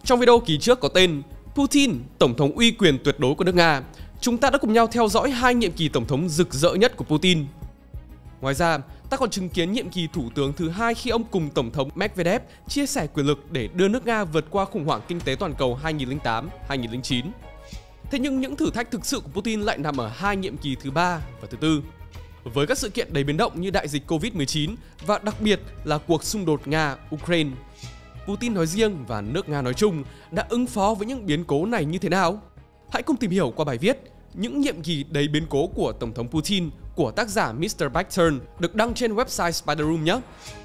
Trong video kỳ trước có tên Putin, tổng thống uy quyền tuyệt đối của nước Nga, chúng ta đã cùng nhau theo dõi 2 nhiệm kỳ tổng thống rực rỡ nhất của Putin. Ngoài ra, ta còn chứng kiến nhiệm kỳ thủ tướng thứ 2 khi ông cùng tổng thống Medvedev chia sẻ quyền lực để đưa nước Nga vượt qua khủng hoảng kinh tế toàn cầu 2008-2009. Thế nhưng những thử thách thực sự của Putin lại nằm ở 2 nhiệm kỳ thứ 3 và thứ 4. Với các sự kiện đầy biến động như đại dịch Covid-19 và đặc biệt là cuộc xung đột Nga-Ukraine, Putin nói riêng và nước Nga nói chung đã ứng phó với những biến cố này như thế nào? Hãy cùng tìm hiểu qua bài viết Những nhiệm kỳ đầy biến cố của Tổng thống Putin của tác giả Mr. Backtern được đăng trên website Spider Room nhé!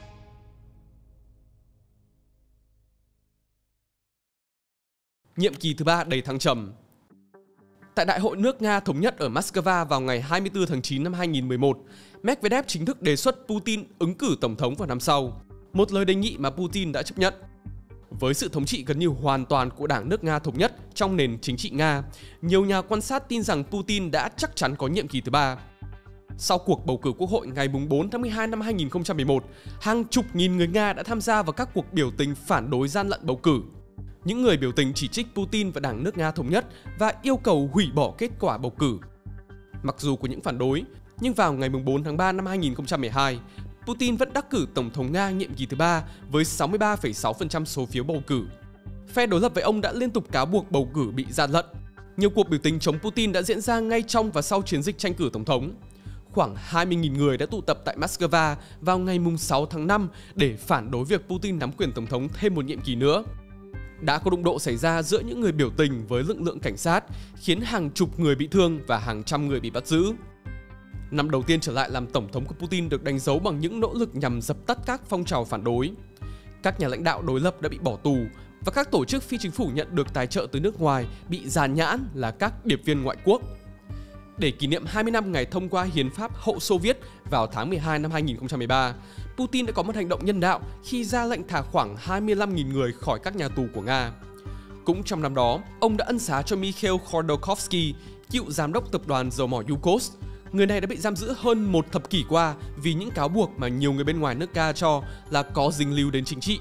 Nhiệm kỳ thứ 3 đầy thăng trầm. Tại Đại hội nước Nga Thống nhất ở Moscow vào ngày 24 tháng 9 năm 2011, Medvedev chính thức đề xuất Putin ứng cử tổng thống vào năm sau, một lời đề nghị mà Putin đã chấp nhận. Với sự thống trị gần như hoàn toàn của Đảng nước Nga Thống nhất trong nền chính trị Nga, nhiều nhà quan sát tin rằng Putin đã chắc chắn có nhiệm kỳ thứ 3. Sau cuộc bầu cử quốc hội ngày 4 tháng 12 năm 2011, hàng chục nghìn người Nga đã tham gia vào các cuộc biểu tình phản đối gian lận bầu cử. Những người biểu tình chỉ trích Putin và Đảng nước Nga Thống nhất và yêu cầu hủy bỏ kết quả bầu cử. Mặc dù có những phản đối, nhưng vào ngày 4 tháng 3 năm 2012, Putin vẫn đắc cử Tổng thống Nga nhiệm kỳ thứ 3 với 63,6% số phiếu bầu cử. Phe đối lập với ông đã liên tục cáo buộc bầu cử bị gian lận. Nhiều cuộc biểu tình chống Putin đã diễn ra ngay trong và sau chiến dịch tranh cử tổng thống. Khoảng 20.000 người đã tụ tập tại Moscow vào ngày 6 tháng 5 để phản đối việc Putin nắm quyền tổng thống thêm một nhiệm kỳ nữa. Đã có đụng độ xảy ra giữa những người biểu tình với lực lượng cảnh sát, khiến hàng chục người bị thương và hàng trăm người bị bắt giữ. Năm đầu tiên trở lại làm tổng thống của Putin được đánh dấu bằng những nỗ lực nhằm dập tắt các phong trào phản đối. Các nhà lãnh đạo đối lập đã bị bỏ tù và các tổ chức phi chính phủ nhận được tài trợ từ nước ngoài bị dàn nhãn là các điệp viên ngoại quốc. Để kỷ niệm 20 năm ngày thông qua hiến pháp hậu Xô Viết vào tháng 12 năm 2013, Putin đã có một hành động nhân đạo khi ra lệnh thả khoảng 25.000 người khỏi các nhà tù của Nga. Cũng trong năm đó, ông đã ân xá cho Mikhail Khodorkovsky, cựu giám đốc tập đoàn dầu mỏ Yukos. Người này đã bị giam giữ hơn một thập kỷ qua vì những cáo buộc mà nhiều người bên ngoài nước Nga cho là có dính líu đến chính trị.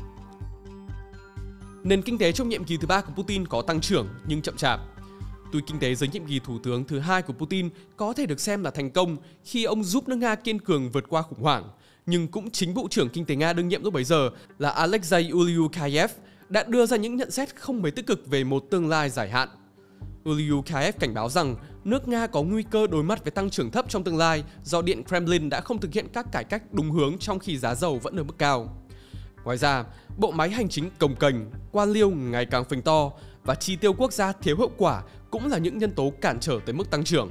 Nền kinh tế trong nhiệm kỳ thứ 3 của Putin có tăng trưởng nhưng chậm chạp. Tuy kinh tế dưới nhiệm kỳ thủ tướng thứ 2 của Putin có thể được xem là thành công khi ông giúp nước Nga kiên cường vượt qua khủng hoảng, nhưng cũng chính Bộ trưởng Kinh tế Nga đương nhiệm lúc bấy giờ là Alexei Ulyukayev đã đưa ra những nhận xét không mấy tích cực về một tương lai dài hạn. Ulyukayev cảnh báo rằng nước Nga có nguy cơ đối mặt với tăng trưởng thấp trong tương lai do Điện Kremlin đã không thực hiện các cải cách đúng hướng trong khi giá dầu vẫn ở mức cao. Ngoài ra, bộ máy hành chính cồng kềnh, quan liêu ngày càng phình to và chi tiêu quốc gia thiếu hiệu quả cũng là những nhân tố cản trở tới mức tăng trưởng.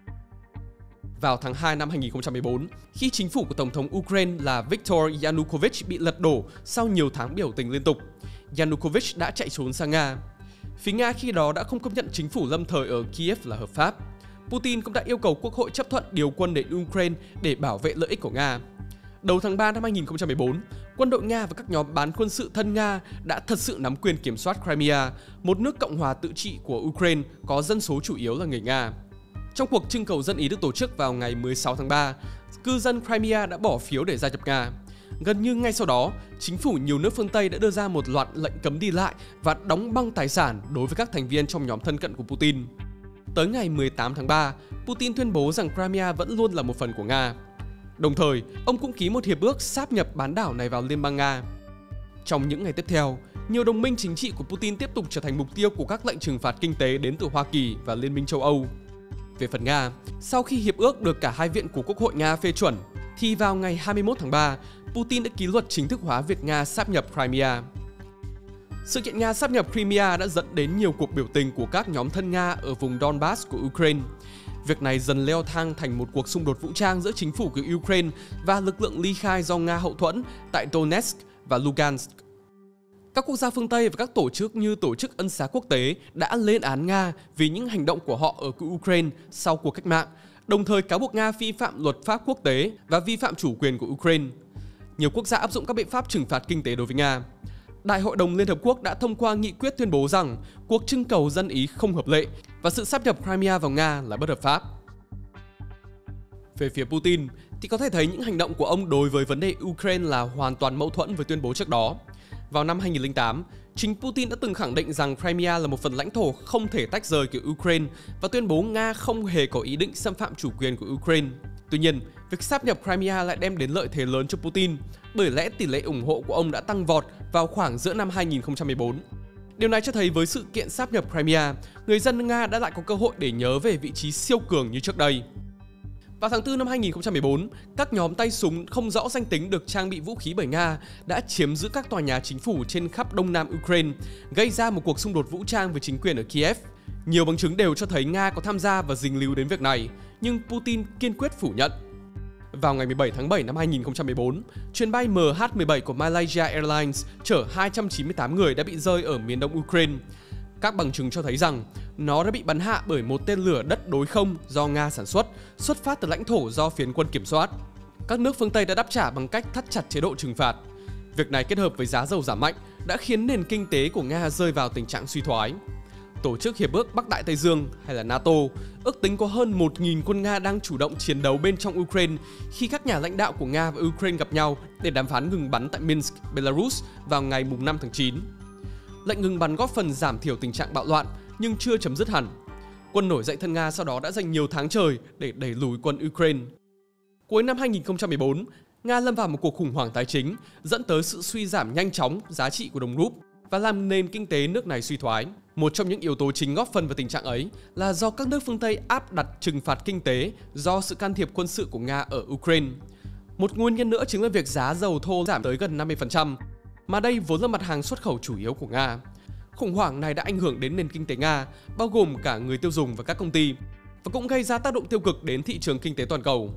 Vào tháng 2 năm 2014, khi chính phủ của Tổng thống Ukraine là Viktor Yanukovych bị lật đổ sau nhiều tháng biểu tình liên tục, Yanukovych đã chạy trốn sang Nga. Phía Nga khi đó đã không công nhận chính phủ lâm thời ở Kiev là hợp pháp. Putin cũng đã yêu cầu Quốc hội chấp thuận điều quân đến Ukraine để bảo vệ lợi ích của Nga. Đầu tháng 3 năm 2014, quân đội Nga và các nhóm bán quân sự thân Nga đã thật sự nắm quyền kiểm soát Crimea, một nước cộng hòa tự trị của Ukraine có dân số chủ yếu là người Nga. Trong cuộc trưng cầu dân ý được tổ chức vào ngày 16 tháng 3, cư dân Crimea đã bỏ phiếu để gia nhập Nga. Gần như ngay sau đó, chính phủ nhiều nước phương Tây đã đưa ra một loạt lệnh cấm đi lại và đóng băng tài sản đối với các thành viên trong nhóm thân cận của Putin. Tới ngày 18 tháng 3, Putin tuyên bố rằng Crimea vẫn luôn là một phần của Nga. Đồng thời, ông cũng ký một hiệp ước sáp nhập bán đảo này vào Liên bang Nga. Trong những ngày tiếp theo, nhiều đồng minh chính trị của Putin tiếp tục trở thành mục tiêu của các lệnh trừng phạt kinh tế đến từ Hoa Kỳ và Liên minh châu Âu. Về phần Nga, sau khi hiệp ước được cả hai viện của Quốc hội Nga phê chuẩn, thì vào ngày 21 tháng 3, Putin đã ký luật chính thức hóa việc Nga sáp nhập Crimea. Sự kiện Nga sáp nhập Crimea đã dẫn đến nhiều cuộc biểu tình của các nhóm thân Nga ở vùng Donbass của Ukraine. Việc này dần leo thang thành một cuộc xung đột vũ trang giữa chính phủ của Ukraine và lực lượng ly khai do Nga hậu thuẫn tại Donetsk và Lugansk. Các quốc gia phương Tây và các tổ chức như Tổ chức Ân xá Quốc tế đã lên án Nga vì những hành động của họ ở Ukraine sau cuộc cách mạng, đồng thời cáo buộc Nga vi phạm luật pháp quốc tế và vi phạm chủ quyền của Ukraine. Nhiều quốc gia áp dụng các biện pháp trừng phạt kinh tế đối với Nga. Đại hội đồng Liên Hợp Quốc đã thông qua nghị quyết tuyên bố rằng cuộc trưng cầu dân ý không hợp lệ và sự sáp nhập Crimea vào Nga là bất hợp pháp. Về phía Putin thì có thể thấy những hành động của ông đối với vấn đề Ukraine là hoàn toàn mâu thuẫn với tuyên bố trước đó. Vào năm 2008, Chính Putin đã từng khẳng định rằng Crimea là một phần lãnh thổ không thể tách rời của Ukraine và tuyên bố Nga không hề có ý định xâm phạm chủ quyền của Ukraine. Tuy nhiên, việc sáp nhập Crimea lại đem đến lợi thế lớn cho Putin, bởi lẽ tỷ lệ ủng hộ của ông đã tăng vọt vào khoảng giữa năm 2014. Điều này cho thấy với sự kiện sáp nhập Crimea, người dân Nga đã lại có cơ hội để nhớ về vị trí siêu cường như trước đây. Vào tháng 4 năm 2014, các nhóm tay súng không rõ danh tính được trang bị vũ khí bởi Nga đã chiếm giữ các tòa nhà chính phủ trên khắp đông nam Ukraine, gây ra một cuộc xung đột vũ trang với chính quyền ở Kiev. Nhiều bằng chứng đều cho thấy Nga có tham gia và dính líu đến việc này, nhưng Putin kiên quyết phủ nhận. Vào ngày 17 tháng 7 năm 2014, chuyến bay MH17 của Malaysia Airlines chở 298 người đã bị rơi ở miền đông Ukraine. Các bằng chứng cho thấy rằng nó đã bị bắn hạ bởi một tên lửa đất đối không do Nga sản xuất phát từ lãnh thổ do phiến quân kiểm soát. Các nước phương Tây đã đáp trả bằng cách thắt chặt chế độ trừng phạt. Việc này kết hợp với giá dầu giảm mạnh đã khiến nền kinh tế của Nga rơi vào tình trạng suy thoái. Tổ chức Hiệp ước Bắc Đại Tây Dương hay là NATO ước tính có hơn 1.000 quân Nga đang chủ động chiến đấu bên trong Ukraine khi các nhà lãnh đạo của Nga và Ukraine gặp nhau để đàm phán ngừng bắn tại Minsk, Belarus vào ngày 5 tháng 9. Lệnh ngừng bắn góp phần giảm thiểu tình trạng bạo loạn nhưng chưa chấm dứt hẳn. Quân nổi dậy thân Nga sau đó đã dành nhiều tháng trời để đẩy lùi quân Ukraine. Cuối năm 2014, Nga lâm vào một cuộc khủng hoảng tài chính dẫn tới sự suy giảm nhanh chóng giá trị của đồng rúp và làm nền kinh tế nước này suy thoái. Một trong những yếu tố chính góp phần vào tình trạng ấy là do các nước phương Tây áp đặt trừng phạt kinh tế do sự can thiệp quân sự của Nga ở Ukraine. Một nguyên nhân nữa chính là việc giá dầu thô giảm tới gần 50%, mà đây vốn là mặt hàng xuất khẩu chủ yếu của Nga. Khủng hoảng này đã ảnh hưởng đến nền kinh tế Nga, bao gồm cả người tiêu dùng và các công ty, và cũng gây ra tác động tiêu cực đến thị trường kinh tế toàn cầu.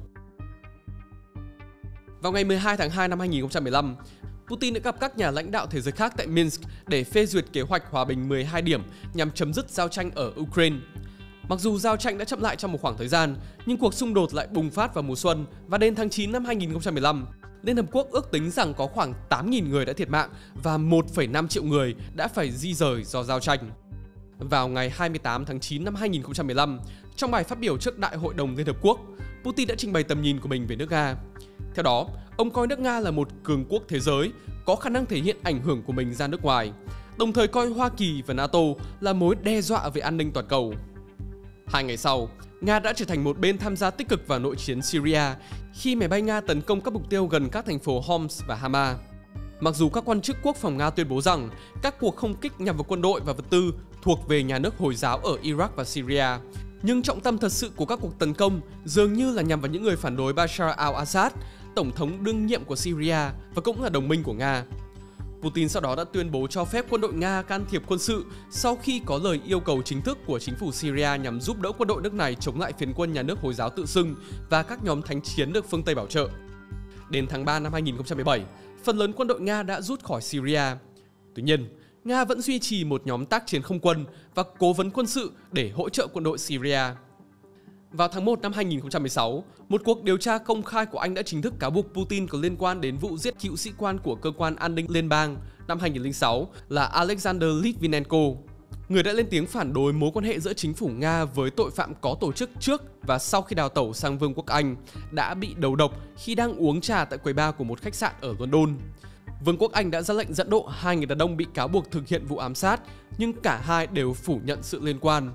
Vào ngày 12 tháng 2 năm 2015, Putin đã gặp các nhà lãnh đạo thế giới khác tại Minsk để phê duyệt kế hoạch hòa bình 12 điểm nhằm chấm dứt giao tranh ở Ukraine. Mặc dù giao tranh đã chậm lại trong một khoảng thời gian, nhưng cuộc xung đột lại bùng phát vào mùa xuân và đến tháng 9 năm 2015, Liên Hợp Quốc ước tính rằng có khoảng 8.000 người đã thiệt mạng và 1,5 triệu người đã phải di rời do giao tranh. Vào ngày 28 tháng 9 năm 2015, trong bài phát biểu trước Đại hội đồng Liên Hợp Quốc, Putin đã trình bày tầm nhìn của mình về nước Nga. Theo đó, ông coi nước Nga là một cường quốc thế giới, có khả năng thể hiện ảnh hưởng của mình ra nước ngoài, đồng thời coi Hoa Kỳ và NATO là mối đe dọa về an ninh toàn cầu. 2 ngày sau, Nga đã trở thành một bên tham gia tích cực vào nội chiến Syria khi máy bay Nga tấn công các mục tiêu gần các thành phố Homs và Hama. Mặc dù các quan chức quốc phòng Nga tuyên bố rằng các cuộc không kích nhằm vào quân đội và vật tư thuộc về nhà nước Hồi giáo ở Iraq và Syria, nhưng trọng tâm thật sự của các cuộc tấn công dường như là nhằm vào những người phản đối Bashar al-Assad, tổng thống đương nhiệm của Syria và cũng là đồng minh của Nga. Putin sau đó đã tuyên bố cho phép quân đội Nga can thiệp quân sự sau khi có lời yêu cầu chính thức của chính phủ Syria nhằm giúp đỡ quân đội nước này chống lại phiến quân nhà nước Hồi giáo tự xưng và các nhóm thánh chiến được phương Tây bảo trợ. Đến tháng 3 năm 2017, phần lớn quân đội Nga đã rút khỏi Syria. Tuy nhiên, Nga vẫn duy trì một nhóm tác chiến không quân và cố vấn quân sự để hỗ trợ quân đội Syria. Vào tháng 1 năm 2016, một cuộc điều tra công khai của Anh đã chính thức cáo buộc Putin có liên quan đến vụ giết cựu sĩ quan của cơ quan an ninh liên bang năm 2006 là Alexander Litvinenko, người đã lên tiếng phản đối mối quan hệ giữa chính phủ Nga với tội phạm có tổ chức trước và sau khi đào tẩu sang Vương quốc Anh, đã bị đầu độc khi đang uống trà tại quầy bar của một khách sạn ở London. Vương quốc Anh đã ra lệnh dẫn độ 2 người đàn ông bị cáo buộc thực hiện vụ ám sát, nhưng cả hai đều phủ nhận sự liên quan.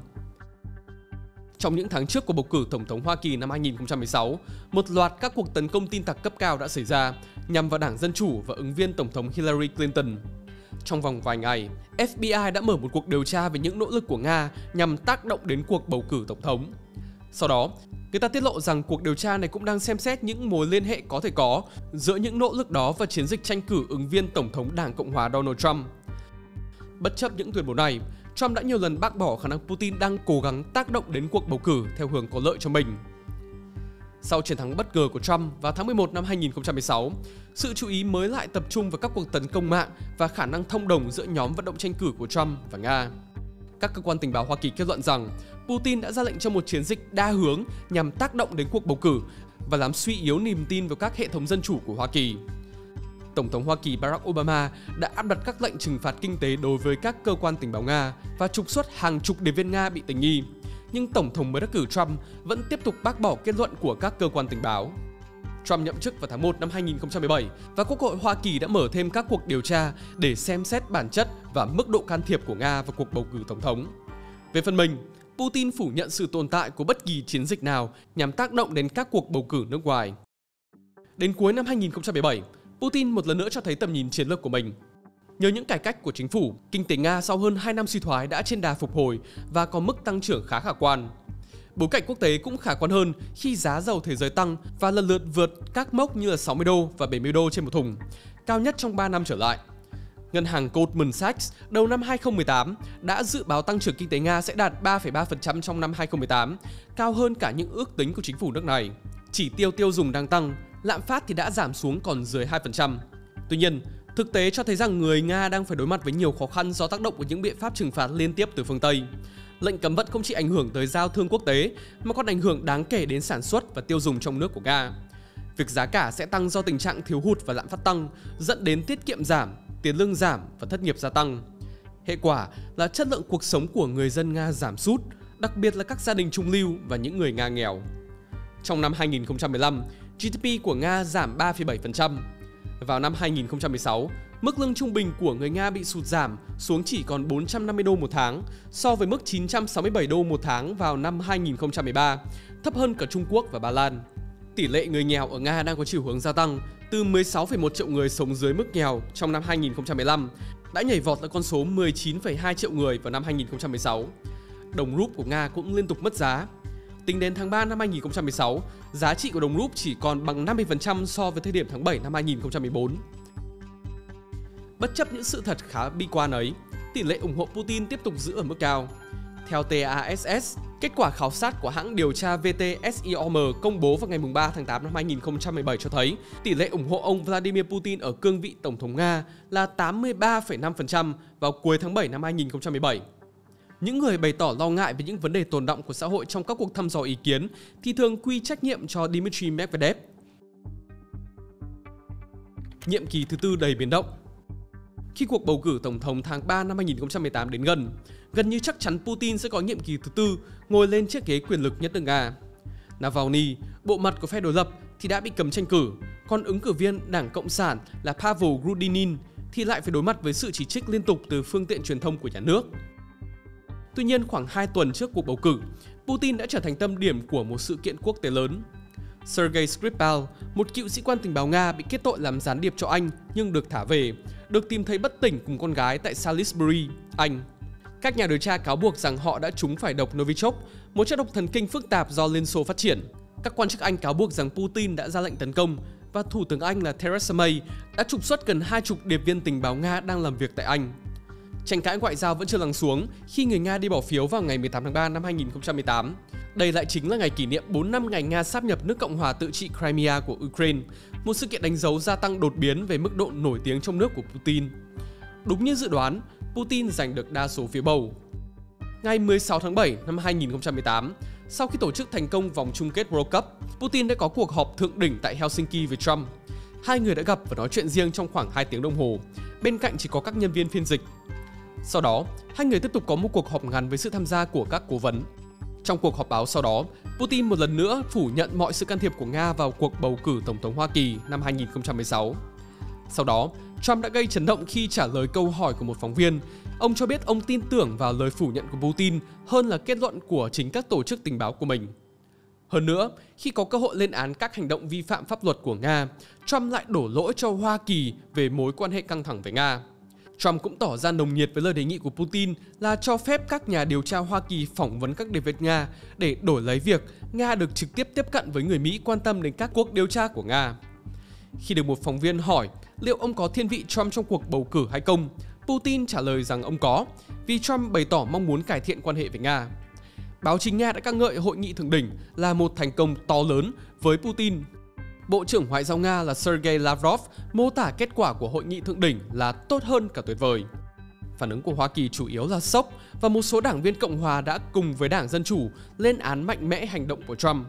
Trong những tháng trước của bầu cử Tổng thống Hoa Kỳ năm 2016, một loạt các cuộc tấn công tin tặc cấp cao đã xảy ra nhằm vào Đảng Dân Chủ và ứng viên Tổng thống Hillary Clinton. Trong vòng vài ngày, FBI đã mở một cuộc điều tra về những nỗ lực của Nga nhằm tác động đến cuộc bầu cử Tổng thống. Sau đó, người ta tiết lộ rằng cuộc điều tra này cũng đang xem xét những mối liên hệ có thể có giữa những nỗ lực đó và chiến dịch tranh cử ứng viên Tổng thống Đảng Cộng hòa Donald Trump. Bất chấp những tuyên bố này, Trump đã nhiều lần bác bỏ khả năng Putin đang cố gắng tác động đến cuộc bầu cử theo hướng có lợi cho mình. Sau chiến thắng bất ngờ của Trump vào tháng 11 năm 2016, sự chú ý mới lại tập trung vào các cuộc tấn công mạng và khả năng thông đồng giữa nhóm vận động tranh cử của Trump và Nga. Các cơ quan tình báo Hoa Kỳ kết luận rằng Putin đã ra lệnh cho một chiến dịch đa hướng nhằm tác động đến cuộc bầu cử và làm suy yếu niềm tin vào các hệ thống dân chủ của Hoa Kỳ. Tổng thống Hoa Kỳ Barack Obama đã áp đặt các lệnh trừng phạt kinh tế đối với các cơ quan tình báo Nga và trục xuất hàng chục điệp viên Nga bị tình nghi. Nhưng Tổng thống mới đắc cử Trump vẫn tiếp tục bác bỏ kết luận của các cơ quan tình báo. Trump nhậm chức vào tháng 1 năm 2017 và Quốc hội Hoa Kỳ đã mở thêm các cuộc điều tra để xem xét bản chất và mức độ can thiệp của Nga vào cuộc bầu cử tổng thống. Về phần mình, Putin phủ nhận sự tồn tại của bất kỳ chiến dịch nào nhằm tác động đến các cuộc bầu cử nước ngoài. Đến cuối năm 2017, Putin một lần nữa cho thấy tầm nhìn chiến lược của mình. Nhờ những cải cách của chính phủ, kinh tế Nga sau hơn 2 năm suy thoái đã trên đà phục hồi và có mức tăng trưởng khá khả quan. Bối cảnh quốc tế cũng khả quan hơn khi giá dầu thế giới tăng và lần lượt vượt các mốc như là 60 đô và 70 đô trên một thùng, cao nhất trong 3 năm trở lại. Ngân hàng Goldman Sachs đầu năm 2018 đã dự báo tăng trưởng kinh tế Nga sẽ đạt 3,3% trong năm 2018, cao hơn cả những ước tính của chính phủ nước này. Chỉ tiêu tiêu dùng đang tăng, lạm phát thì đã giảm xuống còn dưới 2%. Tuy nhiên, thực tế cho thấy rằng người Nga đang phải đối mặt với nhiều khó khăn do tác động của những biện pháp trừng phạt liên tiếp từ phương Tây. Lệnh cấm vận không chỉ ảnh hưởng tới giao thương quốc tế mà còn ảnh hưởng đáng kể đến sản xuất và tiêu dùng trong nước của Nga. Việc giá cả sẽ tăng do tình trạng thiếu hụt và lạm phát tăng, dẫn đến tiết kiệm giảm, tiền lương giảm và thất nghiệp gia tăng. Hệ quả là chất lượng cuộc sống của người dân Nga giảm sút, đặc biệt là các gia đình trung lưu và những người Nga nghèo. Trong năm 2015, GDP của Nga giảm 3,7%. Vào năm 2016, mức lương trung bình của người Nga bị sụt giảm xuống chỉ còn 450 đô một tháng so với mức 967 đô một tháng vào năm 2013, thấp hơn cả Trung Quốc và Ba Lan. Tỷ lệ người nghèo ở Nga đang có chiều hướng gia tăng, từ 16,1 triệu người sống dưới mức nghèo trong năm 2015 đã nhảy vọt lên con số 19,2 triệu người vào năm 2016. Đồng rúp của Nga cũng liên tục mất giá. Tính đến tháng 3 năm 2016, giá trị của đồng rúp chỉ còn bằng 50% so với thời điểm tháng 7 năm 2014. Bất chấp những sự thật khá bi quan ấy, tỷ lệ ủng hộ Putin tiếp tục giữ ở mức cao. Theo TASS, kết quả khảo sát của hãng điều tra VTSIOM công bố vào ngày 3 tháng 8 năm 2017 cho thấy tỷ lệ ủng hộ ông Vladimir Putin ở cương vị Tổng thống Nga là 83,5% vào cuối tháng 7 năm 2017. Những người bày tỏ lo ngại về những vấn đề tồn đọng của xã hội trong các cuộc thăm dò ý kiến thì thường quy trách nhiệm cho Dmitry Medvedev. Nhiệm kỳ thứ tư đầy biến động. Khi cuộc bầu cử tổng thống tháng 3 năm 2018 đến gần như chắc chắn Putin sẽ có nhiệm kỳ thứ tư ngồi lên chiếc ghế quyền lực nhất nước Nga. Navalny, bộ mặt của phe đối lập thì đã bị cấm tranh cử, còn ứng cử viên Đảng Cộng sản là Pavel Grudinin thì lại phải đối mặt với sự chỉ trích liên tục từ phương tiện truyền thông của nhà nước. Tuy nhiên, khoảng 2 tuần trước cuộc bầu cử, Putin đã trở thành tâm điểm của một sự kiện quốc tế lớn. Sergei Skripal, một cựu sĩ quan tình báo Nga bị kết tội làm gián điệp cho Anh nhưng được thả về, được tìm thấy bất tỉnh cùng con gái tại Salisbury, Anh. Các nhà điều tra cáo buộc rằng họ đã trúng phải độc Novichok, một chất độc thần kinh phức tạp do Liên Xô phát triển. Các quan chức Anh cáo buộc rằng Putin đã ra lệnh tấn công và Thủ tướng Anh là Theresa May đã trục xuất gần 20 điệp viên tình báo Nga đang làm việc tại Anh. Tranh cãi ngoại giao vẫn chưa lắng xuống khi người Nga đi bỏ phiếu vào ngày 18 tháng 3 năm 2018. Đây lại chính là ngày kỷ niệm 4 năm ngày Nga sáp nhập nước Cộng hòa tự trị Crimea của Ukraine, một sự kiện đánh dấu gia tăng đột biến về mức độ nổi tiếng trong nước của Putin. Đúng như dự đoán, Putin giành được đa số phiếu bầu. Ngày 16 tháng 7 năm 2018, sau khi tổ chức thành công vòng chung kết World Cup, Putin đã có cuộc họp thượng đỉnh tại Helsinki với Trump. Hai người đã gặp và nói chuyện riêng trong khoảng 2 tiếng đồng hồ, bên cạnh chỉ có các nhân viên phiên dịch. Sau đó, hai người tiếp tục có một cuộc họp ngắn với sự tham gia của các cố vấn. Trong cuộc họp báo sau đó, Putin một lần nữa phủ nhận mọi sự can thiệp của Nga vào cuộc bầu cử Tổng thống Hoa Kỳ năm 2016. Sau đó, Trump đã gây chấn động khi trả lời câu hỏi của một phóng viên. Ông cho biết ông tin tưởng vào lời phủ nhận của Putin hơn là kết luận của chính các tổ chức tình báo của mình. Hơn nữa, khi có cơ hội lên án các hành động vi phạm pháp luật của Nga, Trump lại đổ lỗi cho Hoa Kỳ về mối quan hệ căng thẳng với Nga. Trump cũng tỏ ra nồng nhiệt với lời đề nghị của Putin là cho phép các nhà điều tra Hoa Kỳ phỏng vấn các điệp viên Nga để đổi lấy việc Nga được trực tiếp tiếp cận với người Mỹ quan tâm đến các cuộc điều tra của Nga. Khi được một phóng viên hỏi liệu ông có thiên vị Trump trong cuộc bầu cử hay không, Putin trả lời rằng ông có, vì Trump bày tỏ mong muốn cải thiện quan hệ với Nga. Báo chí Nga đã ca ngợi hội nghị thượng đỉnh là một thành công to lớn với Putin. Bộ trưởng Ngoại giao Nga là Sergei Lavrov mô tả kết quả của hội nghị thượng đỉnh là tốt hơn cả tuyệt vời. Phản ứng của Hoa Kỳ chủ yếu là sốc và một số đảng viên Cộng hòa đã cùng với Đảng Dân Chủ lên án mạnh mẽ hành động của Trump.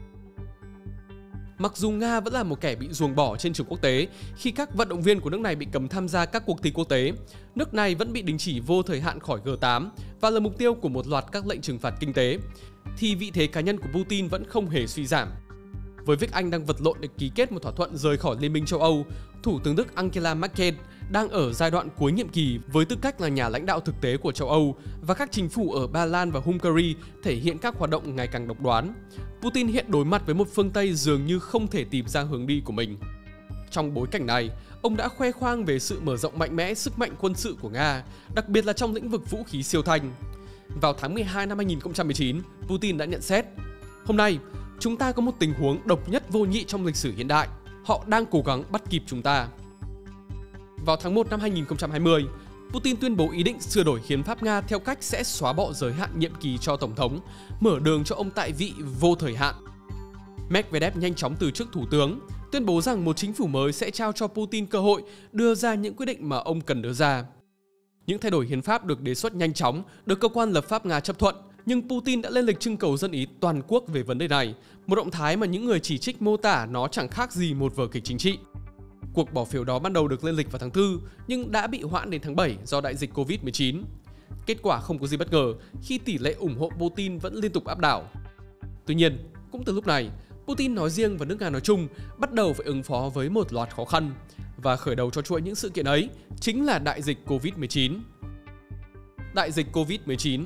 Mặc dù Nga vẫn là một kẻ bị ruồng bỏ trên trường quốc tế khi các vận động viên của nước này bị cấm tham gia các cuộc thi quốc tế, nước này vẫn bị đình chỉ vô thời hạn khỏi G8 và là mục tiêu của một loạt các lệnh trừng phạt kinh tế, thì vị thế cá nhân của Putin vẫn không hề suy giảm. Với việc Anh đang vật lộn để ký kết một thỏa thuận rời khỏi Liên minh châu Âu, Thủ tướng Đức Angela Merkel đang ở giai đoạn cuối nhiệm kỳ với tư cách là nhà lãnh đạo thực tế của châu Âu, và các chính phủ ở Ba Lan và Hungary thể hiện các hoạt động ngày càng độc đoán. Putin hiện đối mặt với một phương Tây dường như không thể tìm ra hướng đi của mình. Trong bối cảnh này, ông đã khoe khoang về sự mở rộng mạnh mẽ sức mạnh quân sự của Nga, đặc biệt là trong lĩnh vực vũ khí siêu thanh. Vào tháng 12 năm 2019, Putin đã nhận xét: "Hôm nay, chúng ta có một tình huống độc nhất vô nhị trong lịch sử hiện đại. Họ đang cố gắng bắt kịp chúng ta." Vào tháng 1 năm 2020, Putin tuyên bố ý định sửa đổi hiến pháp Nga theo cách sẽ xóa bỏ giới hạn nhiệm kỳ cho tổng thống, mở đường cho ông tại vị vô thời hạn. Medvedev nhanh chóng từ chức thủ tướng, tuyên bố rằng một chính phủ mới sẽ trao cho Putin cơ hội đưa ra những quyết định mà ông cần đưa ra. Những thay đổi hiến pháp được đề xuất nhanh chóng, được cơ quan lập pháp Nga chấp thuận, nhưng Putin đã lên lịch trưng cầu dân ý toàn quốc về vấn đề này, một động thái mà những người chỉ trích mô tả nó chẳng khác gì một vở kịch chính trị. Cuộc bỏ phiếu đó ban đầu được lên lịch vào tháng 4, nhưng đã bị hoãn đến tháng 7 do đại dịch Covid-19. Kết quả không có gì bất ngờ khi tỷ lệ ủng hộ Putin vẫn liên tục áp đảo. Tuy nhiên, cũng từ lúc này, Putin nói riêng và nước Nga nói chung bắt đầu phải ứng phó với một loạt khó khăn, và khởi đầu cho chuỗi những sự kiện ấy chính là đại dịch Covid-19. Đại dịch Covid-19.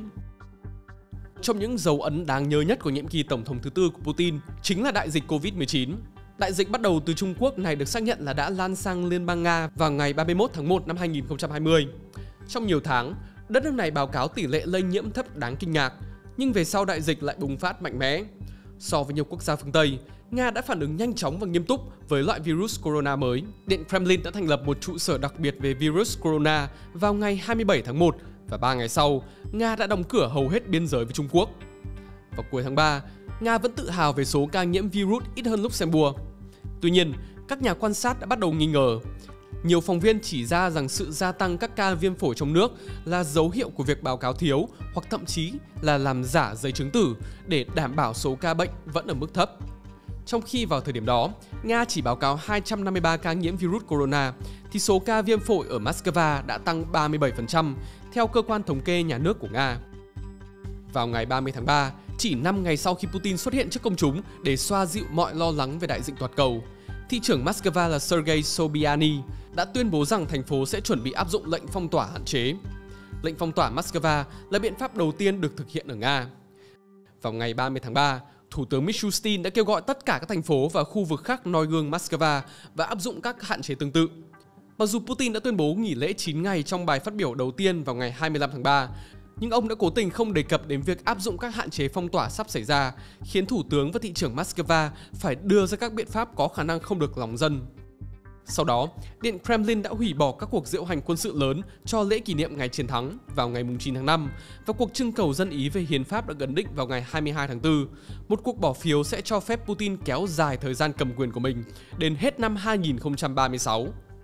Trong những dấu ấn đáng nhớ nhất của nhiệm kỳ tổng thống thứ tư của Putin chính là đại dịch Covid-19. Đại dịch bắt đầu từ Trung Quốc này được xác nhận là đã lan sang Liên bang Nga vào ngày 31 tháng 1 năm 2020. Trong nhiều tháng, đất nước này báo cáo tỷ lệ lây nhiễm thấp đáng kinh ngạc, nhưng về sau đại dịch lại bùng phát mạnh mẽ. So với nhiều quốc gia phương Tây, Nga đã phản ứng nhanh chóng và nghiêm túc với loại virus corona mới. Điện Kremlin đã thành lập một trụ sở đặc biệt về virus corona vào ngày 27 tháng 1 và 3 ngày sau, Nga đã đóng cửa hầu hết biên giới với Trung Quốc. Vào cuối tháng 3, Nga vẫn tự hào về số ca nhiễm virus ít hơn Luxembourg. Tuy nhiên, các nhà quan sát đã bắt đầu nghi ngờ. Nhiều phóng viên chỉ ra rằng sự gia tăng các ca viêm phổi trong nước là dấu hiệu của việc báo cáo thiếu hoặc thậm chí là làm giả giấy chứng tử để đảm bảo số ca bệnh vẫn ở mức thấp. Trong khi vào thời điểm đó, Nga chỉ báo cáo 253 ca nhiễm virus corona, thì số ca viêm phổi ở Moscow đã tăng 37% theo cơ quan thống kê nhà nước của Nga. Vào ngày 30 tháng 3, chỉ 5 ngày sau khi Putin xuất hiện trước công chúng để xoa dịu mọi lo lắng về đại dịch toàn cầu, thị trưởng Moscow là Sergei Sobyanin đã tuyên bố rằng thành phố sẽ chuẩn bị áp dụng lệnh phong tỏa hạn chế. Lệnh phong tỏa Moscow là biện pháp đầu tiên được thực hiện ở Nga. Vào ngày 30 tháng 3, Thủ tướng Mishustin đã kêu gọi tất cả các thành phố và khu vực khác noi gương Moscow và áp dụng các hạn chế tương tự. Mặc dù Putin đã tuyên bố nghỉ lễ 9 ngày trong bài phát biểu đầu tiên vào ngày 25 tháng 3, nhưng ông đã cố tình không đề cập đến việc áp dụng các hạn chế phong tỏa sắp xảy ra, khiến Thủ tướng và thị trưởng Moscow phải đưa ra các biện pháp có khả năng không được lòng dân. Sau đó, Điện Kremlin đã hủy bỏ các cuộc diễu hành quân sự lớn cho lễ kỷ niệm ngày chiến thắng vào ngày 9 tháng 5 và cuộc trưng cầu dân ý về hiến pháp đã ấn định vào ngày 22 tháng 4. Một cuộc bỏ phiếu sẽ cho phép Putin kéo dài thời gian cầm quyền của mình đến hết năm 2036.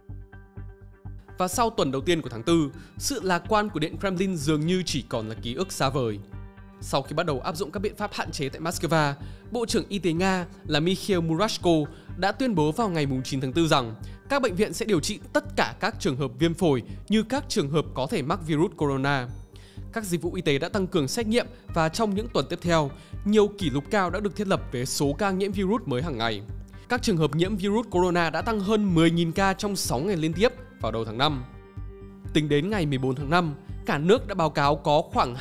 Và sau tuần đầu tiên của tháng 4, sự lạc quan của Điện Kremlin dường như chỉ còn là ký ức xa vời. Sau khi bắt đầu áp dụng các biện pháp hạn chế tại Moscow, Bộ trưởng Y tế Nga là Mikhail Murashko đã tuyên bố vào ngày 9 tháng 4 rằng các bệnh viện sẽ điều trị tất cả các trường hợp viêm phổi như các trường hợp có thể mắc virus corona. Các dịch vụ y tế đã tăng cường xét nghiệm và trong những tuần tiếp theo, nhiều kỷ lục cao đã được thiết lập về số ca nhiễm virus mới hàng ngày. Các trường hợp nhiễm virus corona đã tăng hơn 10.000 ca trong 6 ngày liên tiếp vào đầu tháng 5. Tính đến ngày 14 tháng 5, cả nước đã báo cáo có khoảng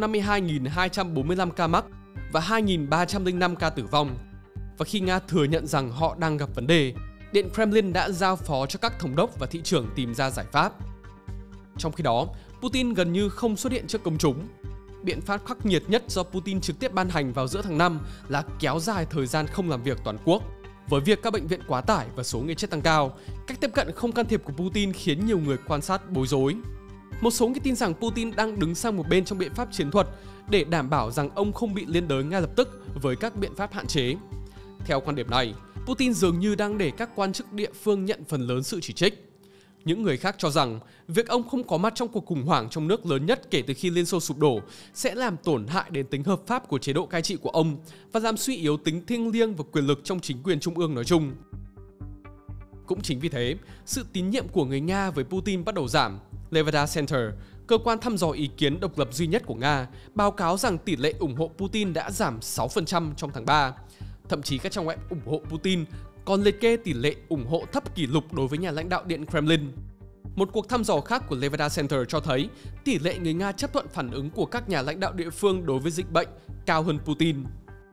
252.245 ca mắc và 2.305 ca tử vong. Và khi Nga thừa nhận rằng họ đang gặp vấn đề, Điện Kremlin đã giao phó cho các thống đốc và thị trưởng tìm ra giải pháp. Trong khi đó, Putin gần như không xuất hiện trước công chúng. Biện pháp khắc nghiệt nhất do Putin trực tiếp ban hành vào giữa tháng 5 là kéo dài thời gian không làm việc toàn quốc. Với việc các bệnh viện quá tải và số người chết tăng cao, cách tiếp cận không can thiệp của Putin khiến nhiều người quan sát bối rối. Một số người tin rằng Putin đang đứng sang một bên trong biện pháp chiến thuật để đảm bảo rằng ông không bị liên đới ngay lập tức với các biện pháp hạn chế. Theo quan điểm này, Putin dường như đang để các quan chức địa phương nhận phần lớn sự chỉ trích. Những người khác cho rằng việc ông không có mặt trong cuộc khủng hoảng trong nước lớn nhất kể từ khi Liên Xô sụp đổ sẽ làm tổn hại đến tính hợp pháp của chế độ cai trị của ông và làm suy yếu tính thiêng liêng và quyền lực trong chính quyền trung ương nói chung. Cũng chính vì thế, sự tín nhiệm của người Nga với Putin bắt đầu giảm. Levada Center, cơ quan thăm dò ý kiến độc lập duy nhất của Nga, báo cáo rằng tỷ lệ ủng hộ Putin đã giảm 6% trong tháng 3. Thậm chí các trang web ủng hộ Putin còn liệt kê tỷ lệ ủng hộ thấp kỷ lục đối với nhà lãnh đạo Điện Kremlin. Một cuộc thăm dò khác của Levada Center cho thấy tỷ lệ người Nga chấp thuận phản ứng của các nhà lãnh đạo địa phương đối với dịch bệnh cao hơn Putin.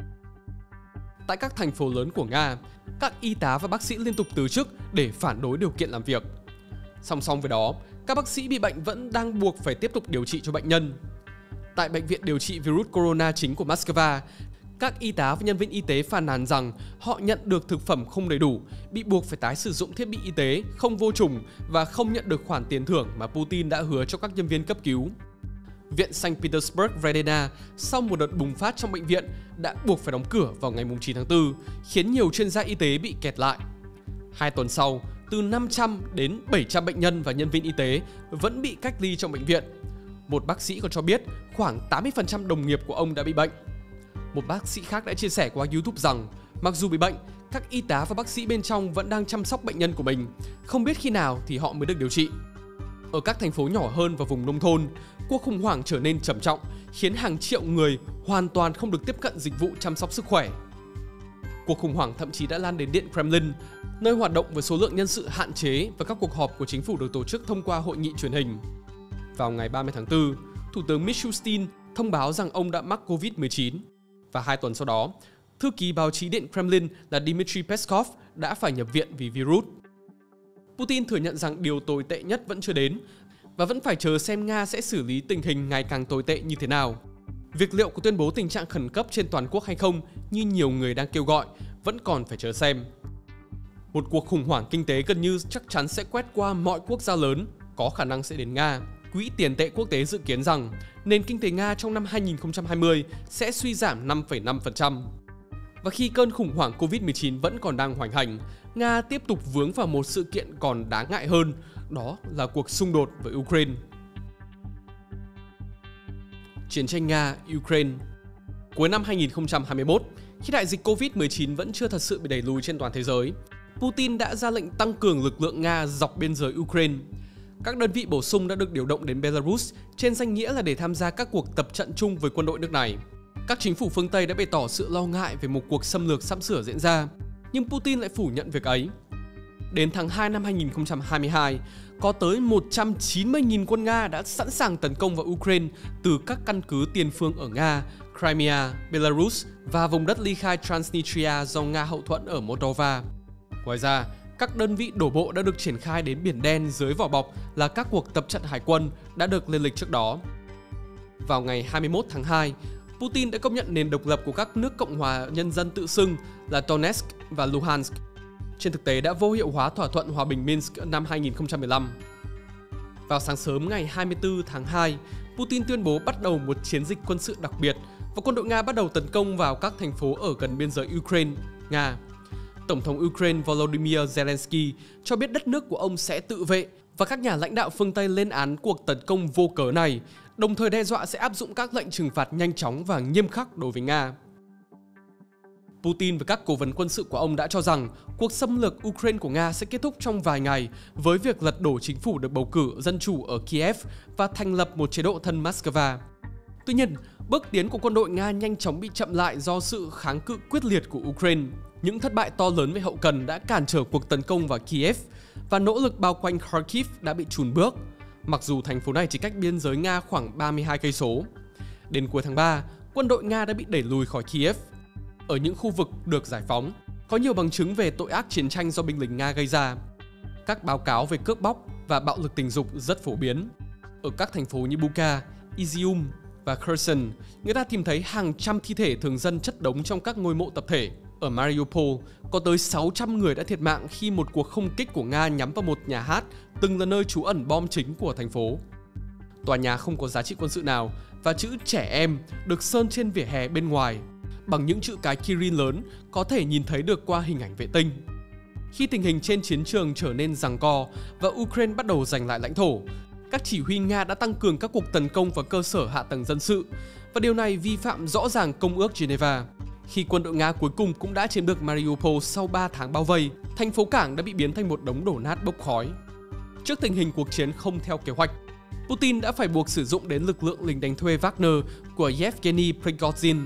Tại các thành phố lớn của Nga, các y tá và bác sĩ liên tục từ chức để phản đối điều kiện làm việc. Song song với đó, các bác sĩ bị bệnh vẫn đang buộc phải tiếp tục điều trị cho bệnh nhân. Tại bệnh viện điều trị virus corona chính của Moscow, các y tá và nhân viên y tế phàn nàn rằng họ nhận được thực phẩm không đầy đủ, bị buộc phải tái sử dụng thiết bị y tế không vô trùng và không nhận được khoản tiền thưởng mà Putin đã hứa cho các nhân viên cấp cứu. Viện Saint Petersburg Vredena sau một đợt bùng phát trong bệnh viện đã buộc phải đóng cửa vào ngày 9 tháng 4, khiến nhiều chuyên gia y tế bị kẹt lại. 2 tuần sau, từ 500 đến 700 bệnh nhân và nhân viên y tế vẫn bị cách ly trong bệnh viện. Một bác sĩ còn cho biết khoảng 80% đồng nghiệp của ông đã bị bệnh. Một bác sĩ khác đã chia sẻ qua YouTube rằng mặc dù bị bệnh, các y tá và bác sĩ bên trong vẫn đang chăm sóc bệnh nhân của mình, không biết khi nào thì họ mới được điều trị. Ở các thành phố nhỏ hơn và vùng nông thôn, cuộc khủng hoảng trở nên trầm trọng, khiến hàng triệu người hoàn toàn không được tiếp cận dịch vụ chăm sóc sức khỏe. Cuộc khủng hoảng thậm chí đã lan đến Điện Kremlin, nơi hoạt động với số lượng nhân sự hạn chế và các cuộc họp của chính phủ được tổ chức thông qua hội nghị truyền hình. Vào ngày 30 tháng 4, Thủ tướng Mishustin thông báo rằng ông đã mắc Covid-19. Và 2 tuần sau đó, thư ký báo chí Điện Kremlin là Dmitry Peskov đã phải nhập viện vì virus. Putin thừa nhận rằng điều tồi tệ nhất vẫn chưa đến và vẫn phải chờ xem Nga sẽ xử lý tình hình ngày càng tồi tệ như thế nào. Việc liệu có tuyên bố tình trạng khẩn cấp trên toàn quốc hay không, như nhiều người đang kêu gọi, vẫn còn phải chờ xem. Một cuộc khủng hoảng kinh tế gần như chắc chắn sẽ quét qua mọi quốc gia lớn, có khả năng sẽ đến Nga. Quỹ tiền tệ quốc tế dự kiến rằng nền kinh tế Nga trong năm 2020 sẽ suy giảm 5,5%. Và khi cơn khủng hoảng Covid-19 vẫn còn đang hoành hành, Nga tiếp tục vướng vào một sự kiện còn đáng ngại hơn, đó là cuộc xung đột với Ukraine. Chiến tranh Nga-Ukraine. Cuối năm 2021, khi đại dịch Covid-19 vẫn chưa thật sự bị đẩy lùi trên toàn thế giới, Putin đã ra lệnh tăng cường lực lượng Nga dọc biên giới Ukraine. Các đơn vị bổ sung đã được điều động đến Belarus trên danh nghĩa là để tham gia các cuộc tập trận chung với quân đội nước này. Các chính phủ phương Tây đã bày tỏ sự lo ngại về một cuộc xâm lược sắp sửa diễn ra, nhưng Putin lại phủ nhận việc ấy. Đến tháng 2 năm 2022, có tới 190.000 quân Nga đã sẵn sàng tấn công vào Ukraine từ các căn cứ tiền phương ở Nga, Crimea, Belarus và vùng đất ly khai Transnistria do Nga hậu thuẫn ở Moldova. Ngoài ra, các đơn vị đổ bộ đã được triển khai đến Biển Đen dưới vỏ bọc là các cuộc tập trận hải quân đã được lên lịch trước đó. Vào ngày 21 tháng 2, Putin đã công nhận nền độc lập của các nước Cộng hòa Nhân dân tự xưng là Donetsk và Luhansk. Trên thực tế đã vô hiệu hóa thỏa thuận hòa bình Minsk năm 2015. Vào sáng sớm ngày 24 tháng 2, Putin tuyên bố bắt đầu một chiến dịch quân sự đặc biệt và quân đội Nga bắt đầu tấn công vào các thành phố ở gần biên giới Ukraine, Nga. Tổng thống Ukraine Volodymyr Zelensky cho biết đất nước của ông sẽ tự vệ và các nhà lãnh đạo phương Tây lên án cuộc tấn công vô cớ này, đồng thời đe dọa sẽ áp dụng các lệnh trừng phạt nhanh chóng và nghiêm khắc đối với Nga. Putin và các cố vấn quân sự của ông đã cho rằng cuộc xâm lược Ukraine của Nga sẽ kết thúc trong vài ngày với việc lật đổ chính phủ được bầu cử dân chủ ở Kiev và thành lập một chế độ thân Moscow. Tuy nhiên, bước tiến của quân đội Nga nhanh chóng bị chậm lại do sự kháng cự quyết liệt của Ukraine. Những thất bại to lớn về hậu cần đã cản trở cuộc tấn công vào Kiev và nỗ lực bao quanh Kharkiv đã bị chùn bước, mặc dù thành phố này chỉ cách biên giới Nga khoảng 32 cây số. Đến cuối tháng 3, quân đội Nga đã bị đẩy lùi khỏi Kiev. Ở những khu vực được giải phóng, có nhiều bằng chứng về tội ác chiến tranh do binh lính Nga gây ra. Các báo cáo về cướp bóc và bạo lực tình dục rất phổ biến. Ở các thành phố như Bucha, Izium và Kherson, người ta tìm thấy hàng trăm thi thể thường dân chất đống trong các ngôi mộ tập thể. Ở Mariupol, có tới 600 người đã thiệt mạng khi một cuộc không kích của Nga nhắm vào một nhà hát từng là nơi trú ẩn bom chính của thành phố. Tòa nhà không có giá trị quân sự nào và chữ trẻ em được sơn trên vỉa hè bên ngoài bằng những chữ cái Kirin lớn có thể nhìn thấy được qua hình ảnh vệ tinh. Khi tình hình trên chiến trường trở nên giằng co và Ukraine bắt đầu giành lại lãnh thổ, các chỉ huy Nga đã tăng cường các cuộc tấn công vào cơ sở hạ tầng dân sự và điều này vi phạm rõ ràng Công ước Geneva. Khi quân đội Nga cuối cùng cũng đã chiếm được Mariupol sau 3 tháng bao vây, thành phố cảng đã bị biến thành một đống đổ nát bốc khói. Trước tình hình cuộc chiến không theo kế hoạch, Putin đã phải buộc sử dụng đến lực lượng lính đánh thuê Wagner của Yevgeny Prigozhin.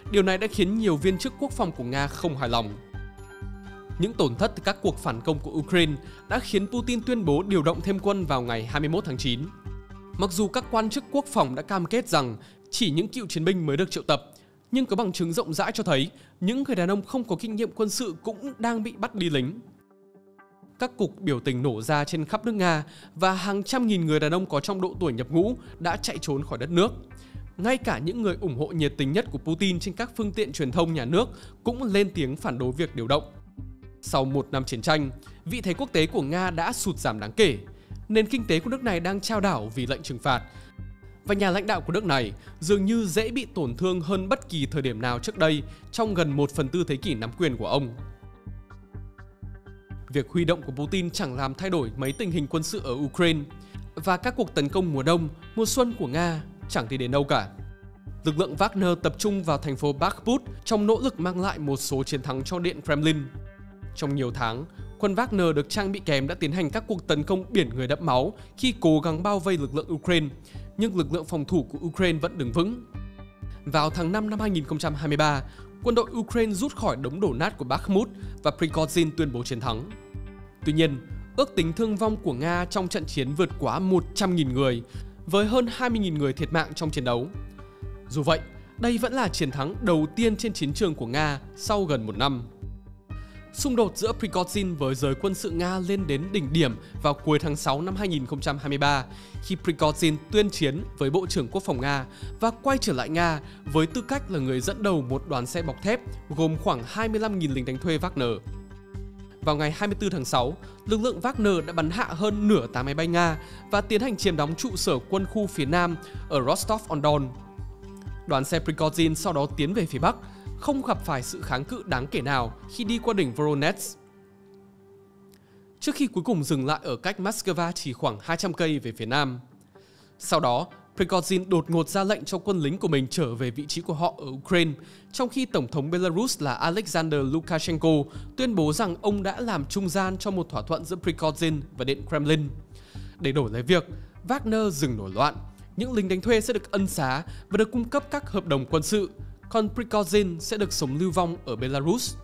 Điều này đã khiến nhiều viên chức quốc phòng của Nga không hài lòng. Những tổn thất từ các cuộc phản công của Ukraine đã khiến Putin tuyên bố điều động thêm quân vào ngày 21 tháng 9. Mặc dù các quan chức quốc phòng đã cam kết rằng chỉ những cựu chiến binh mới được triệu tập, nhưng có bằng chứng rộng rãi cho thấy những người đàn ông không có kinh nghiệm quân sự cũng đang bị bắt đi lính. Các cuộc biểu tình nổ ra trên khắp nước Nga và hàng trăm nghìn người đàn ông có trong độ tuổi nhập ngũ đã chạy trốn khỏi đất nước. Ngay cả những người ủng hộ nhiệt tình nhất của Putin trên các phương tiện truyền thông nhà nước cũng lên tiếng phản đối việc điều động. Sau một năm chiến tranh, vị thế quốc tế của Nga đã sụt giảm đáng kể. Nền kinh tế của nước này đang chao đảo vì lệnh trừng phạt. Và nhà lãnh đạo của nước này dường như dễ bị tổn thương hơn bất kỳ thời điểm nào trước đây trong gần 1/4 thế kỷ nắm quyền của ông. Việc huy động của Putin chẳng làm thay đổi mấy tình hình quân sự ở Ukraine, và các cuộc tấn công mùa đông, mùa xuân của Nga chẳng đi đến đâu cả. Lực lượng Wagner tập trung vào thành phố Bakhmut trong nỗ lực mang lại một số chiến thắng cho Điện Kremlin. Trong nhiều tháng, quân Wagner được trang bị kém đã tiến hành các cuộc tấn công biển người đẫm máu khi cố gắng bao vây lực lượng Ukraine, nhưng lực lượng phòng thủ của Ukraine vẫn đứng vững. Vào tháng 5 năm 2023, quân đội Ukraine rút khỏi đống đổ nát của Bakhmut và Prigozhin tuyên bố chiến thắng. Tuy nhiên, ước tính thương vong của Nga trong trận chiến vượt quá 100.000 người, với hơn 20.000 người thiệt mạng trong chiến đấu. Dù vậy, đây vẫn là chiến thắng đầu tiên trên chiến trường của Nga sau gần một năm. Xung đột giữa Prigozhin với giới quân sự Nga lên đến đỉnh điểm vào cuối tháng 6 năm 2023 khi Prigozhin tuyên chiến với Bộ trưởng Quốc phòng Nga và quay trở lại Nga với tư cách là người dẫn đầu một đoàn xe bọc thép gồm khoảng 25.000 lính đánh thuê Wagner. Vào ngày 24 tháng 6, lực lượng Wagner đã bắn hạ hơn nửa 8 máy bay Nga và tiến hành chiếm đóng trụ sở quân khu phía Nam ở Rostov-on-Don. Đoàn xe Prigozhin sau đó tiến về phía Bắc, không gặp phải sự kháng cự đáng kể nào khi đi qua đỉnh Voronezh. Trước khi cuối cùng dừng lại ở cách Moscow chỉ khoảng 200 cây về phía Nam. Sau đó, Prigozhin đột ngột ra lệnh cho quân lính của mình trở về vị trí của họ ở Ukraine, trong khi Tổng thống Belarus là Alexander Lukashenko tuyên bố rằng ông đã làm trung gian cho một thỏa thuận giữa Prigozhin và Điện Kremlin. Để đổi lấy việc Wagner dừng nổi loạn, những lính đánh thuê sẽ được ân xá và được cung cấp các hợp đồng quân sự, còn Prigozhin sẽ được sống lưu vong ở Belarus.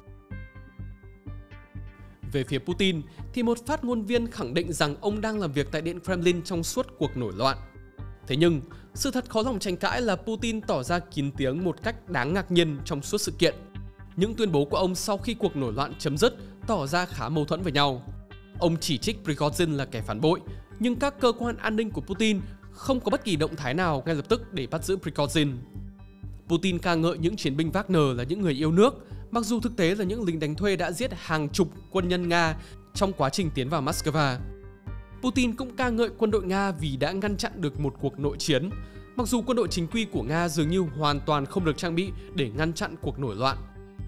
Về phía Putin thì một phát ngôn viên khẳng định rằng ông đang làm việc tại Điện Kremlin trong suốt cuộc nổi loạn. Thế nhưng, sự thật khó lòng tranh cãi là Putin tỏ ra kín tiếng một cách đáng ngạc nhiên trong suốt sự kiện. Những tuyên bố của ông sau khi cuộc nổi loạn chấm dứt tỏ ra khá mâu thuẫn với nhau. Ông chỉ trích Prigozhin là kẻ phản bội, nhưng các cơ quan an ninh của Putin không có bất kỳ động thái nào ngay lập tức để bắt giữ Prigozhin. Putin ca ngợi những chiến binh Wagner là những người yêu nước, mặc dù thực tế là những lính đánh thuê đã giết hàng chục quân nhân Nga trong quá trình tiến vào Moscow. Putin cũng ca ngợi quân đội Nga vì đã ngăn chặn được một cuộc nội chiến, mặc dù quân đội chính quy của Nga dường như hoàn toàn không được trang bị để ngăn chặn cuộc nổi loạn.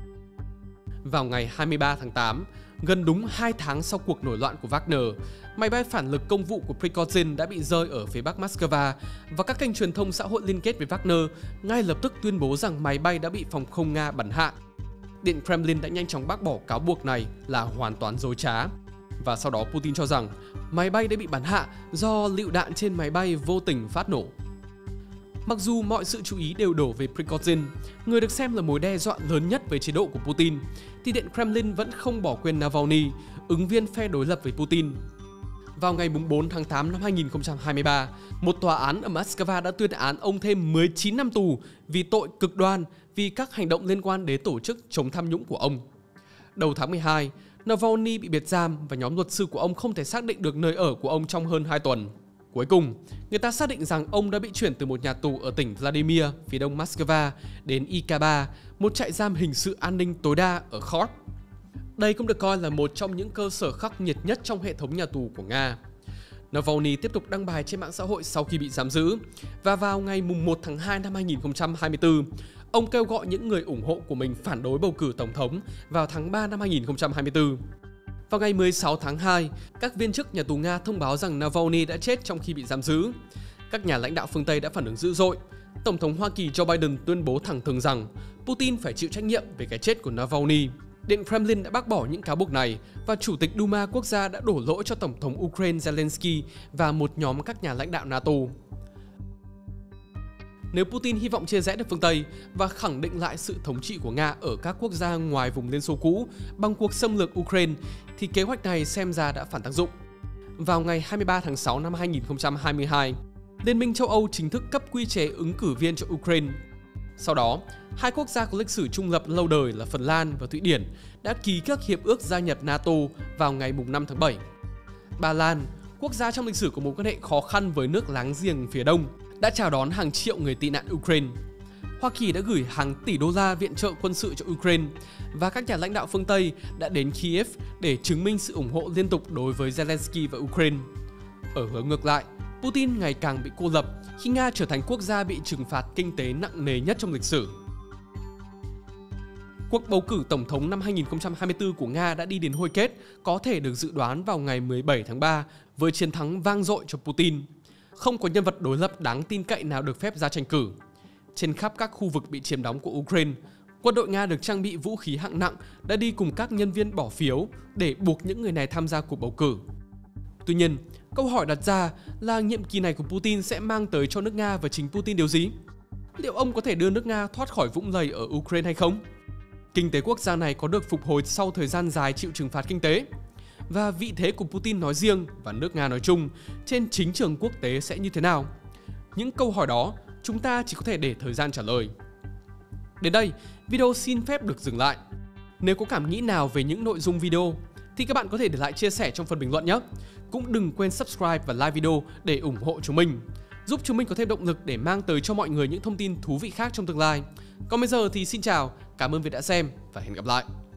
Vào ngày 23 tháng 8, gần đúng 2 tháng sau cuộc nổi loạn của Wagner, máy bay phản lực công vụ của Prigozhin đã bị rơi ở phía bắc Moscow và các kênh truyền thông xã hội liên kết với Wagner ngay lập tức tuyên bố rằng máy bay đã bị phòng không Nga bắn hạ. Điện Kremlin đã nhanh chóng bác bỏ cáo buộc này là hoàn toàn dối trá. Và sau đó Putin cho rằng máy bay đã bị bắn hạ do lựu đạn trên máy bay vô tình phát nổ. Mặc dù mọi sự chú ý đều đổ về Prigozhin, người được xem là mối đe dọa lớn nhất với chế độ của Putin, thì Điện Kremlin vẫn không bỏ quên Navalny, ứng viên phe đối lập với Putin. Vào ngày 4 tháng 8 năm 2023, một tòa án ở Moscow đã tuyên án ông thêm 19 năm tù vì tội cực đoan vì các hành động liên quan đến tổ chức chống tham nhũng của ông. Đầu tháng 12, Navalny bị biệt giam và nhóm luật sư của ông không thể xác định được nơi ở của ông trong hơn 2 tuần. Cuối cùng, người ta xác định rằng ông đã bị chuyển từ một nhà tù ở tỉnh Vladimir, phía đông Moscow, đến IK3, một trại giam hình sự an ninh tối đa ở Kharkov. Đây cũng được coi là một trong những cơ sở khắc nghiệt nhất trong hệ thống nhà tù của Nga. Navalny tiếp tục đăng bài trên mạng xã hội sau khi bị giam giữ, và vào ngày 1 tháng 2 năm 2024, ông kêu gọi những người ủng hộ của mình phản đối bầu cử tổng thống vào tháng 3 năm 2024. Vào ngày 16 tháng 2, các viên chức nhà tù Nga thông báo rằng Navalny đã chết trong khi bị giam giữ. Các nhà lãnh đạo phương Tây đã phản ứng dữ dội. Tổng thống Hoa Kỳ Joe Biden tuyên bố thẳng thừng rằng Putin phải chịu trách nhiệm về cái chết của Navalny. Điện Kremlin đã bác bỏ những cáo buộc này và Chủ tịch Duma quốc gia đã đổ lỗi cho Tổng thống Ukraine Zelensky và một nhóm các nhà lãnh đạo NATO. Nếu Putin hy vọng chia rẽ được phương Tây và khẳng định lại sự thống trị của Nga ở các quốc gia ngoài vùng Liên Xô cũ bằng cuộc xâm lược Ukraine, thì kế hoạch này xem ra đã phản tác dụng. Vào ngày 23 tháng 6 năm 2022, Liên minh châu Âu chính thức cấp quy chế ứng cử viên cho Ukraine. Sau đó, hai quốc gia có lịch sử trung lập lâu đời là Phần Lan và Thụy Điển đã ký các hiệp ước gia nhập NATO vào ngày 5 tháng 7. Ba Lan, quốc gia trong lịch sử có mối quan hệ khó khăn với nước láng giềng phía đông, đã chào đón hàng triệu người tị nạn Ukraine. Hoa Kỳ đã gửi hàng tỷ đô la viện trợ quân sự cho Ukraine và các nhà lãnh đạo phương Tây đã đến Kiev để chứng minh sự ủng hộ liên tục đối với Zelensky và Ukraine. Ở hướng ngược lại, Putin ngày càng bị cô lập khi Nga trở thành quốc gia bị trừng phạt kinh tế nặng nề nhất trong lịch sử. Cuộc bầu cử tổng thống năm 2024 của Nga đã đi đến hồi kết, có thể được dự đoán vào ngày 17 tháng 3 với chiến thắng vang dội cho Putin. Không có nhân vật đối lập đáng tin cậy nào được phép ra tranh cử. Trên khắp các khu vực bị chiếm đóng của Ukraine, quân đội Nga được trang bị vũ khí hạng nặng đã đi cùng các nhân viên bỏ phiếu để buộc những người này tham gia cuộc bầu cử. Tuy nhiên, câu hỏi đặt ra là nhiệm kỳ này của Putin sẽ mang tới cho nước Nga và chính Putin điều gì? Liệu ông có thể đưa nước Nga thoát khỏi vũng lầy ở Ukraine hay không? Kinh tế quốc gia này có được phục hồi sau thời gian dài chịu trừng phạt kinh tế? Và vị thế của Putin nói riêng và nước Nga nói chung trên chính trường quốc tế sẽ như thế nào? Những câu hỏi đó chúng ta chỉ có thể để thời gian trả lời. Đến đây, video xin phép được dừng lại. Nếu có cảm nghĩ nào về những nội dung video thì các bạn có thể để lại chia sẻ trong phần bình luận nhé. Cũng đừng quên subscribe và like video để ủng hộ chúng mình, giúp chúng mình có thêm động lực để mang tới cho mọi người những thông tin thú vị khác trong tương lai. Còn bây giờ thì xin chào, cảm ơn vì đã xem và hẹn gặp lại.